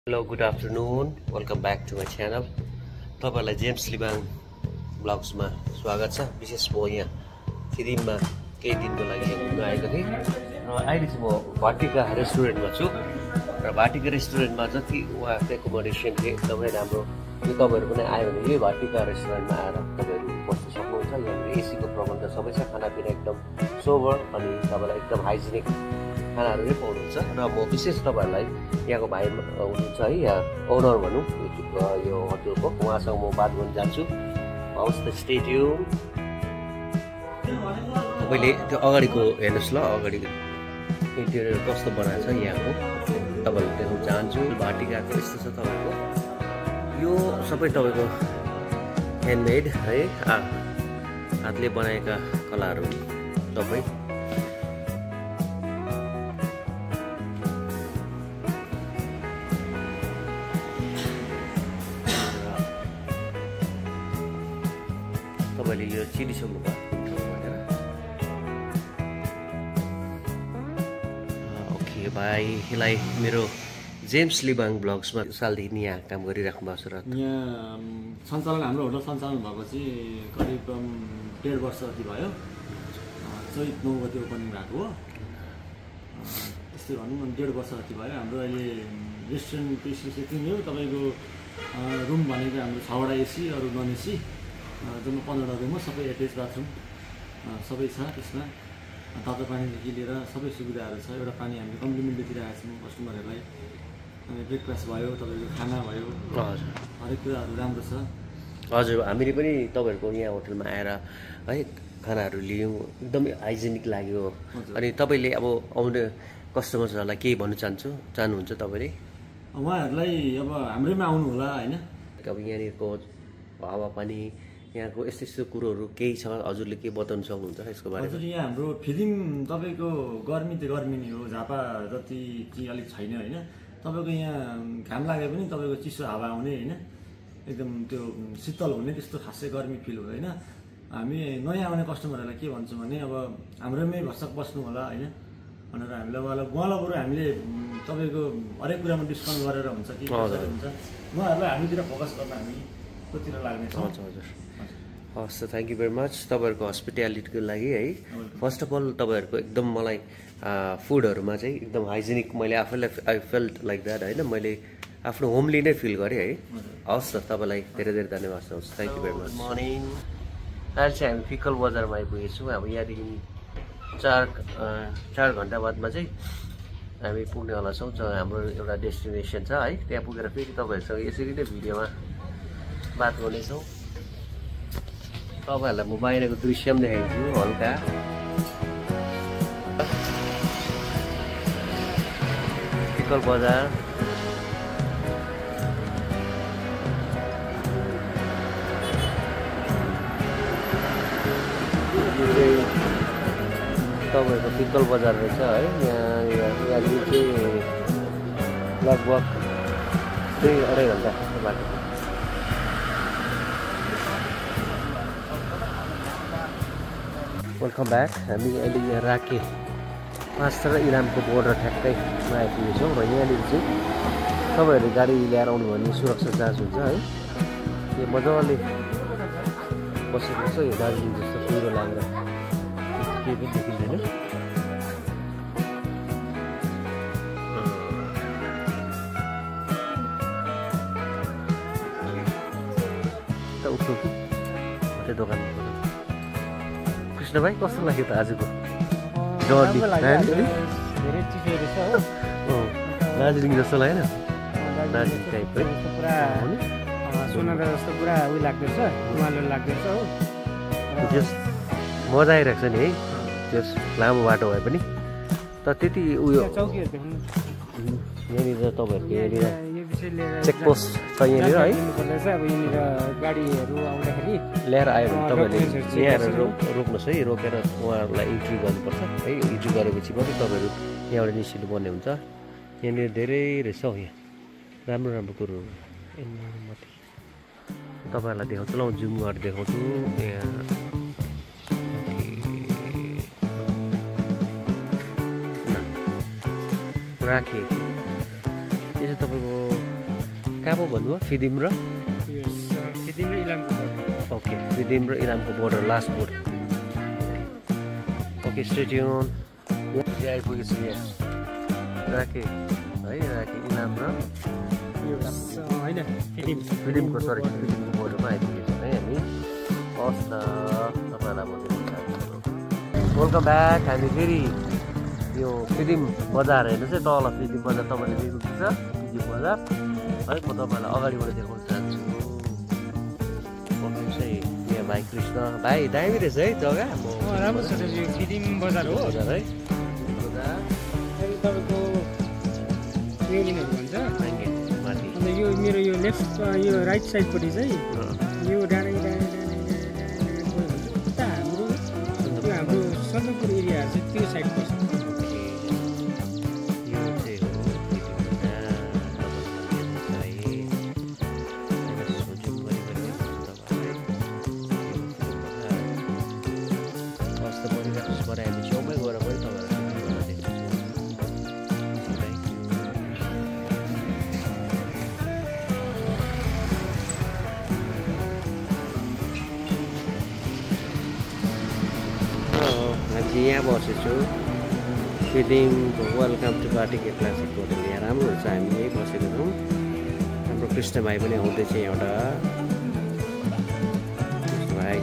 Hello, good afternoon. Welcome back to my channel. तपाईहरुलाई James Libang ब्लग्समा स्वागत छ। विशेष म यहाँ फिदिममा केही दिनको लागि घुम्न आएको थिएँ र अहिले चाहिँ म भाटिका रेस्टुरेन्टमा छु र भाटिका रेस्टुरेन्टमा जति उहाँको एकोमोडेसन थियो एकदमै राम्रो। यो तपाईहरु पनि आयो भने यही भाटिका रेस्टुरेन्टमा आएर तपाईहरु बस्न सक्नुहुन्छ। यहाँ एसीको प्रबन्ध सबै छ, खानापिना एकदम सोबर अनि तपाईलाई एकदम हाइजिनिक खानाहरु नै पाउनुहुन्छ र म विशेष तपाईहरुलाई यहाँको भाइ हुनुहुन्छ है, यहाँ ओनर भनौँ यो होटलको, उहाँसँग म बात गर्न जान्छु। हाउस द स्टे ट्युन। तपाईले त्यो अगाडिको हेर्नुस् ल, अगाडि इन्टेरियर कस्तो बनाएको छ यहाँको तपाईहरुलाई देखाउन चाहन्छु। भाटिकाको यस्तो छ तपाईको, यो सबै तपाईको ह्यान्डमेड है, हातले बनाएका कलाहरु सबै। तपाईँले यो चिनिसक्नु भयो भनेर। ओके भाइ, यसलाई मेरो जेम्स लिबाङ ब्लग्समा सालदेखि यहाँ काम गरिराख्नु भएको छ र यहाँ सञ्चालन, हाम्रो होटल सञ्चालन भएको चाहिँ करिब 1.5 वर्ष जति भयो। चैत 9 गते ओपनिङ भएको हो। त्यस्तै भनौँ 1.5 वर्ष जति भयो। हाम्रो अहिले रेस्टुरेन्ट पेसिस यति नै हो। तपाईँको रुम भनेको हाम्रो 6वटा एसी, अरू नन एसी, जम्मा 15वटा रुम हो। सबै एट्याच बाथरुम सबै छ। त्यसमा तातो पानीदेखि लिएर सबै सुविधाहरू छ। एउटा पानी हामीले कम्प्लिमेन्टली दिइरहेको छौँ कस्टमरहरूलाई। अनि ब्रेकफास्ट भयो, तपाईँको खाना भयो, हरेक कुराहरू राम्रो छ। हजुर, हामीले पनि तपाईँहरूको यहाँ होटलमा आएर है खानाहरू लियौँ, एकदमै हाइजेनिक लाग्यो। अनि तपाईँले अब आउने कस्टमर्सहरूलाई केही भन्नु चाहनुहुन्छ तपाईँले? उहाँहरूलाई अब हाम्रैमा आउनु होला होइन। अब यहाँनिरको हावापानी, यहाँको यस्तो यस्तो कुरोहरू केही छ, हजुरले के बताउनु सक्नुहुन्छ यसको बारेमा? हजुर, यहाँ हाम्रो फिदिम तपाईँको गर्मी त गर्मी नै हो, झापा जति चाहिँ अलिक छैन होइन। तपाईँको यहाँ घाम लागे पनि तपाईँको चिसो हावा आउने होइन, एकदम त्यो शीतल हुने, त्यस्तो खासै गर्मी फिल हुँदैन। हामी नयाँ आउने कस्टमरहरूलाई के भन्छौँ भने अब हाम्रोमै भर्सक बस्नु होला होइन भनेर हामीलाई उहाँलाई बरु हामीले तपाईँको हरेक कुरामा डिस्काउन्ट गरेर हुन्छ कि हुन्छ, उहाँहरूलाई हामीतिर फोकस गर्न हामी त्योतिर लाग्नेछौँ। हजुर, हस् त, थ्याङ्क यू भेरी मच तपाईँहरूको हस्पिटालिटीको लागि है। फर्स्ट अफ अल तपाईँहरूको एकदम मलाई फुडहरूमा चाहिँ एकदम हाइजेनिक, मैले आफैलाई आई फेल्ट लाइक द्याट होइन, मैले आफ्नो होमली नै फिल गरेँ है। हस् त, तपाईँलाई धेरै धेरै धन्यवाद छ। Thank you very much. Morning, अहिले चाहिँ हामी फिकल बजारमा आइपुगेछौँ। अब यहाँदेखि 4 घन्टा बादमा चाहिँ हामी पुग्नेवाला छौँ, जहाँ हाम्रो एउटा डेस्टिनेसन छ है। त्यहाँ पुगेर फेरि तपाईँहरूसँग यसरी नै भिडियोमा बात गर्नेछौँ। तपाईँहरूलाई म बाहिरको दृश्य पनि देखाइदिन्छु हल्का। फिकल बजार तपाईँहरूको फिकल बजार रहेछ है। यहाँनिर चाहिँ लगभग 2-2.5 घन्टा बाटो। Welcome back. हामी अहिले यहाँ राके 5 र इलामको बोर्डर ठ्याक्कैमा आइपुगेछौँ र यहाँनिर चाहिँ तपाईँहरू गाडी ल्याएर आउनु भने सुरक्षा जाँच हुन्छ है। यो मजाले बसेको छ, यो दार्जिलिङ जस्तो कुहिरो लागेर केही पनि देखिँदैन। उठ्नु कि त्यो दोकानमा कृष्ण भाइ, कस्तो लाग्यो त आजको जर्नी? धेरै चिसो रहेछ हो, दार्जिलिङ जस्तो लागेन? दार्जिलिङ टाइपकै पुरा सोनादा जस्तो पुरा उयो लाग्दैछ, उमालो लाग्दैछ हो। जस मजा आइरहेको छ नि है, जस लामो बाटो भए पनि। त त्यति उयो चौकीहरू देख्नु यहाँनिर तपाईँहरूको यहाँनिर यो विषय लिएर चेकपोस्ट छ यहाँनिर है। दिनुपर्दैछ। अब यहाँनिर गाडीहरू आउँदाखेरि ल्याएर आयो भने तपाईँहरूले यहाँ रोक्नुहोस् है, रोकेर उहाँहरूलाई इन्ट्री गर्नुपर्छ है। इन्ट्री गरेपछि मात्रै तपाईँहरू यहाँबाट निस्किनु पर्ने हुन्छ। यहाँनिर धेरै रहेछ हौ, यहाँ राम्रो राम्रो कुरोहरू मात्रै तपाईँहरूलाई देखाउँछु ल, जुम गरेर देखाउँछु। यहाँ राखेँ। यो चाहिँ तपाईँको कहाँ पो भन्नुभयो फिदिम र फिदिम र इलामको बोर्डर। ओके फिदिम र इलामको border last border. Okay stay tune. यहाँ आइपुगेछु यहाँ राखे है राखे इलाम र यो होइन फिदिम फिदिमको सरी फिदिमको बोर्डरमा आइपुगेछौँ है हामी। हस् त तपाईँलाई म वेलकम ब्याक। हामी फेरि यो फिदिम बजार हेर्नुहोस् है तल फिदिम बजार तपाईँले देख्नुहुन्छ फिदिम बजार है। म तपाईँलाई अगाडिबाट देखाउन चाहन्छु। चाहिँ यहाँ भाइ कृष्ण भाइ दामी रहेछ है जग्गा। राम्रो छ यो फिदिम बजार हो बजार है तपाईँको ट्रेनिङहरू भन्छ माथि। अन्त यो मेरो यो लेफ्ट यो राइट साइडपट्टि चाहिँ यो डाँडै डाँडै हाम्रो यो हाम्रो सन्दकपुर एरियाहरू चाहिँ त्यो साइड पर्छ। यहाँ बसेछु फिदिमको वेलकम टु पार्टी के क्लासिक होटल। यहाँ राम्रो हुन्छ हामी यहीँ बसेको छौँ। हाम्रो कृष्ण भाइ पनि आउँदैछ एउटा कृष्ण भाइ।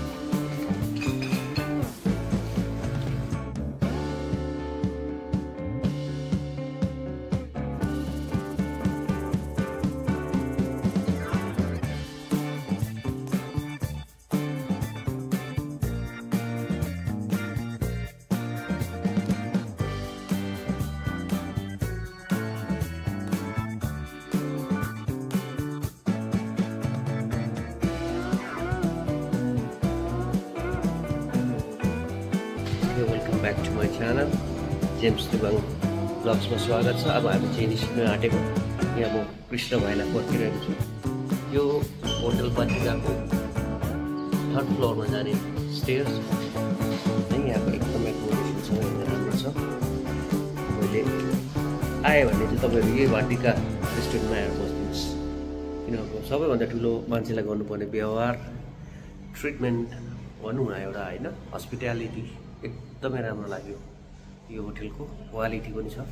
Welcome back to my channel James Libang ब्लग्समा स्वागत छ। अब हामी चाहिँ निस्किन आँटेको। यहाँ म कृष्ण भाइलाई पर्खिरहेको छु। यो होटल पत्रिकाको थर्ड फ्लोरमा जाने स्टेयर्स है। यहाँको एकदमै एकोमोडेसन छ राम्रो छ। मैले आएँ भने चाहिँ तपाईँहरू यही भाटिका रेस्टुरेन्टमा आएर बस्नुहोस्। किनभने सबैभन्दा ठुलो मान्छेलाई गर्नुपर्ने व्यवहार ट्रिटमेन्ट भनौँ न एउटा होइन हस्पिटालिटी एकदमै राम्रो लाग्यो। यो होटेलको क्वालिटी पनि छ।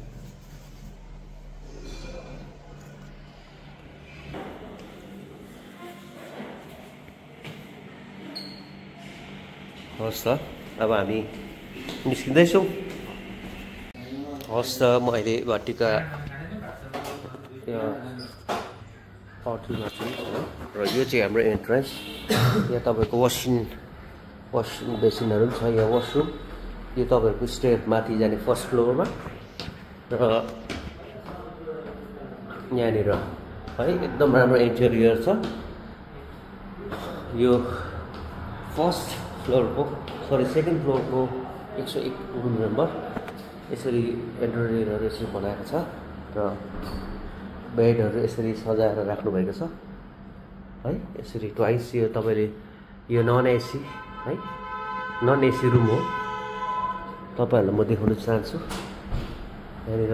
हस् त अब हामी निस्किँदैछौँ। हस् त म अहिले भाटिका होटलमा छु र यो चाहिँ हाम्रो एन्ट्रेन्स। यहाँ तपाईँको वासिङ बेसिनहरू पनि छ। यहाँ वासरुम यो तपाईँहरूको स्टेयर माथि जाने फर्स्ट फ्लोरमा र यहाँनिर है एकदम राम्रो इन्टेरियर छ। यो फर्स्ट फ्लोरको सरी सेकेन्ड फ्लोरको 101 रुम नम्बर। यसरी इन्टेरियरहरू यसरी बनाएको छ र बेडहरू यसरी सजाएर राख्नुभएको छ है। यसरी ट्वाइस यो तपाईँले यो नन एसी है नन एसी रुम हो। तपाईँहरूलाई म देखाउन चाहन्छु। यहाँनिर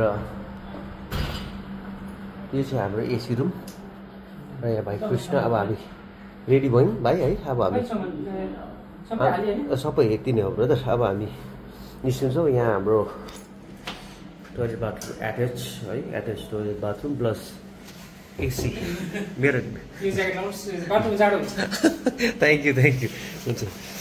यो चाहिँ हाम्रो एसी रुम र यहाँ भाइ कृष्ण। अब हामी रेडी भयौँ भाइ है। अब हामी सबै यति नै हो ब्रदर। अब हामी निस्किन्छौँ। यहाँ हाम्रो टोइलेट बाथरुम एट्याच है attach toilet bathroom plus AC मेरो थ्याङ्क यू हुन्छ।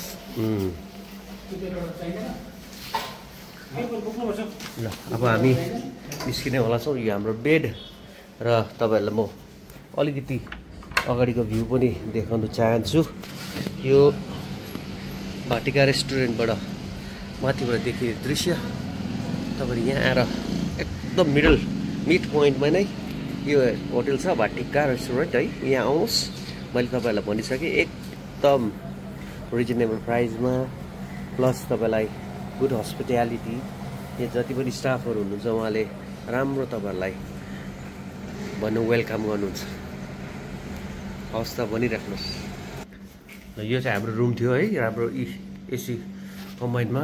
ल अब हामी निस्किने होला छौँ। यो हाम्रो बेड र तपाईँहरूलाई म अलिकति अगाडिको भ्यू पनि देखाउन चाहन्छु। यो भाटिका रेस्टुरेन्टबाट माथिबाट देखिने दृश्य तपाईँले यहाँ आएर एकदम मिड पोइन्टमा नै यो होटल छ भाटिका रेस्टुरेन्ट है। यहाँ आउनुहोस्। मैले तपाईँहरूलाई भनिसकेँ एकदम रिजनेबल प्राइसमा प्लस तपाईँलाई गुड हस्पिटालिटी। यहाँ जति पनि स्टाफहरू हुनुहुन्छ उहाँले राम्रो तपाईँहरूलाई भन्नु वेलकम गर्नुहुन्छ। हस् त भनिराख्नुहोस्। यो चाहिँ हाम्रो रुम थियो है राम्रो एसी कम्बाइनमा।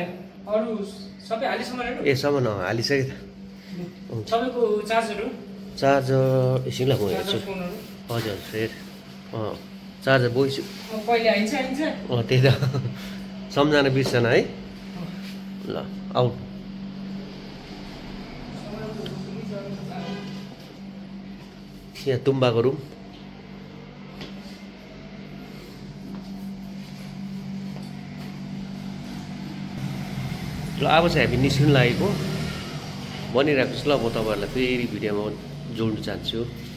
अरु सबै हालिसम्म ए सम्म हालिसक्यो। सबैको चार्जहरू चार्जर एकछिन ल म हेर्छु हजुर फेरि चार्जर बोइसु त्यही त सम्झना बिर्सन है ल आउट यहाँ तुम्बाको रुम ल अब चाहिँ हामी निस्किनु लागेको भनिरहेको छु ल म तपाईँहरूलाई फेरि भिडियोमा जोड्नु चाहन्छु